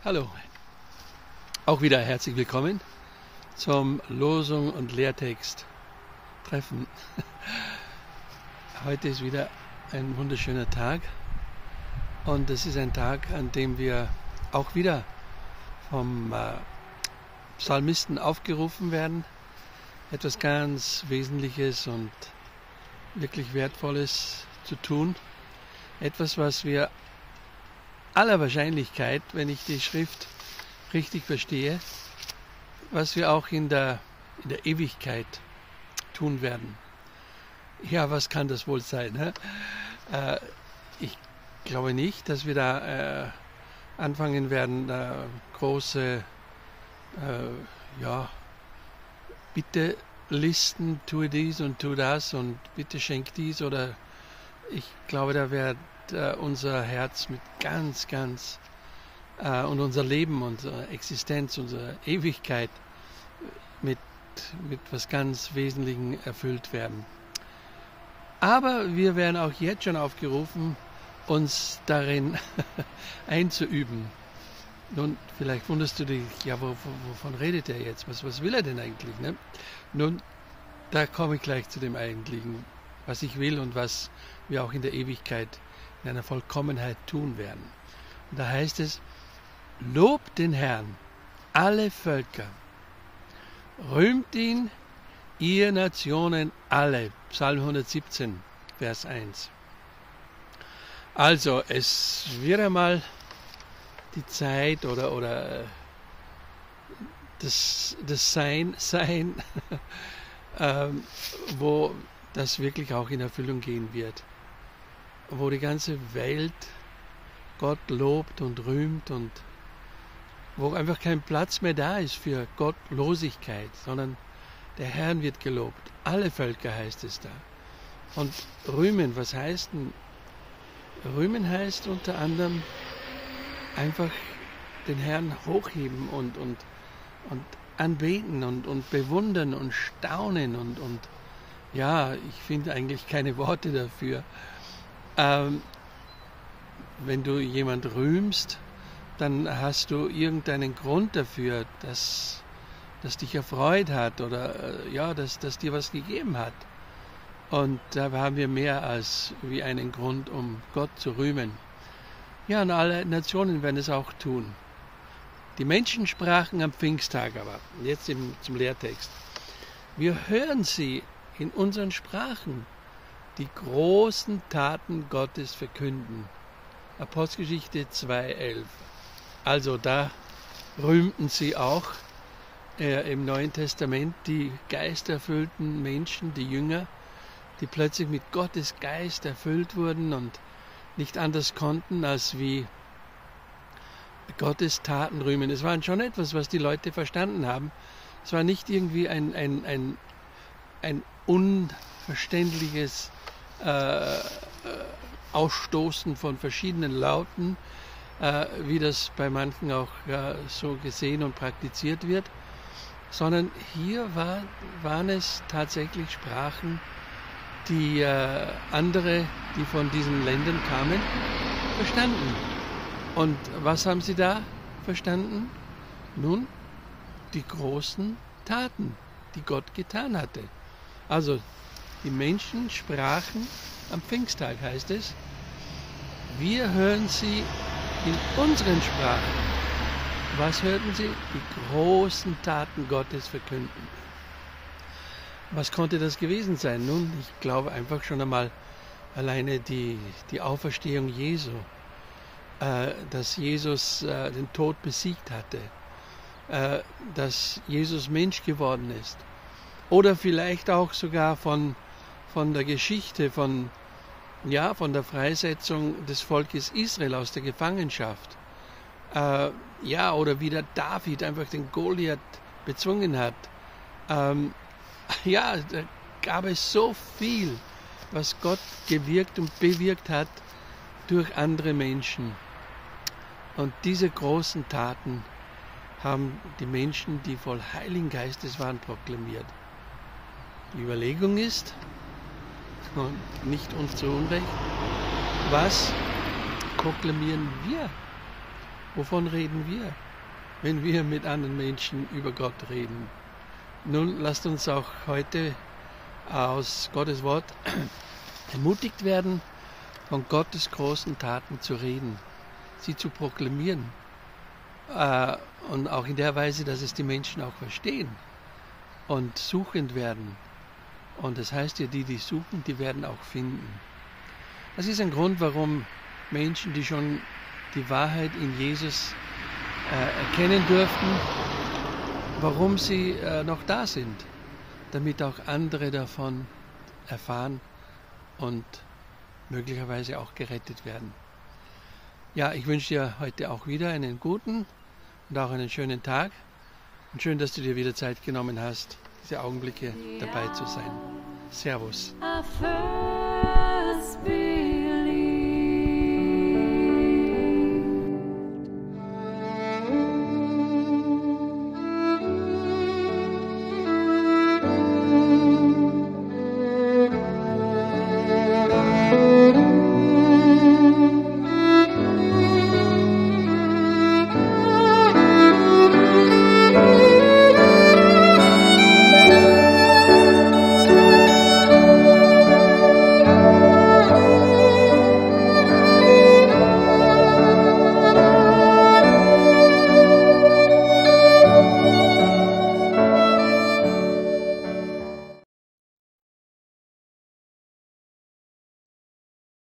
Hallo, auch wieder herzlich willkommen zum Losung und Lehrtext Treffen. Heute ist wieder ein wunderschöner Tag und es ist ein Tag, an dem wir auch wieder vom Psalmisten aufgerufen werden, etwas ganz Wesentliches und wirklich Wertvolles zu tun. Etwas, was wir aller Wahrscheinlichkeit, wenn ich die Schrift richtig verstehe, was wir auch in der Ewigkeit tun werden. Ja, was kann das wohl sein? Ne? Ich glaube nicht, dass wir da anfangen werden, große Bitte-Listen, tue dies und tue das und bitte schenk dies, oder ich glaube, da wird unser Herz mit ganz und unser Leben, unsere Existenz, unsere Ewigkeit mit was ganz Wesentlichem erfüllt werden. Aber wir werden auch jetzt schon aufgerufen, uns darin einzuüben. Nun, vielleicht wunderst du dich, ja, wovon redet er jetzt? Was will er denn eigentlich? Ne? Nun, da komme ich gleich zu dem Eigentlichen, was ich will und was wir auch in der Ewigkeit in einer Vollkommenheit tun werden. Und da heißt es: Lobt den Herrn, alle Völker, rühmt ihn, ihr Nationen alle. Psalm 117, Vers 1. Also, es wird einmal die Zeit oder das Sein, wo das wirklich auch in Erfüllung gehen wird. Wo die ganze Welt Gott lobt und rühmt und wo einfach kein Platz mehr da ist für Gottlosigkeit, sondern der Herr wird gelobt. Alle Völker heißt es da. Und rühmen, was heißt denn? Rühmen heißt unter anderem einfach den Herrn hochheben und anbeten und bewundern und staunen und ja, ich finde eigentlich keine Worte dafür. Wenn du jemand rühmst, dann hast du irgendeinen Grund dafür, dass dich erfreut hat oder dass dir was gegeben hat. Und da haben wir mehr als wie einen Grund, um Gott zu rühmen. Ja, und alle Nationen werden es auch tun. Die Menschen sprachen am Pfingsttag aber, jetzt zum Lehrtext: Wir hören sie in unseren Sprachen, die großen Taten Gottes verkünden. Apostelgeschichte 2,11. Also da rühmten sie auch im Neuen Testament die geisterfüllten Menschen, die Jünger, die plötzlich mit Gottes Geist erfüllt wurden und nicht anders konnten, als wie Gottes Taten rühmen. Es war schon etwas, was die Leute verstanden haben. Es war nicht irgendwie ein unverständliches Ausstoßen von verschiedenen Lauten, wie das bei manchen auch so gesehen und praktiziert wird, sondern hier waren es tatsächlich Sprachen, die andere, die von diesen Ländern kamen, verstanden. Und was haben sie da verstanden? Nun, die großen Taten, die Gott getan hatte. Also, die Menschen sprachen am Pfingsttag, heißt es: Wir hören sie in unseren Sprachen. Was hörten sie? Die großen Taten Gottes verkünden. Was konnte das gewesen sein? Nun, ich glaube einfach schon einmal alleine die Auferstehung Jesu, dass Jesus den Tod besiegt hatte, dass Jesus Mensch geworden ist. Oder vielleicht auch sogar von der Geschichte, von der Freisetzung des Volkes Israel aus der Gefangenschaft. Oder wie der David einfach den Goliath bezwungen hat. Da gab es so viel, was Gott gewirkt und bewirkt hat durch andere Menschen. Und diese großen Taten haben die Menschen, die voll Heiligen Geistes waren, proklamiert. Die Überlegung ist, und nicht uns zu Unrecht, was proklamieren wir? Wovon reden wir, wenn wir mit anderen Menschen über Gott reden? Nun lasst uns auch heute aus Gottes Wort ermutigt werden, von Gottes großen Taten zu reden, sie zu proklamieren. Und auch in der Weise, dass es die Menschen auch verstehen und suchend werden. Und das heißt ja, die suchen, die werden auch finden. Das ist ein Grund, warum Menschen, die schon die Wahrheit in Jesus erkennen dürften, warum sie noch da sind, damit auch andere davon erfahren und möglicherweise auch gerettet werden. Ja, ich wünsche dir heute auch wieder einen guten und auch einen schönen Tag. Und schön, dass du dir wieder Zeit genommen hast, diese Augenblicke dabei zu sein. Servus.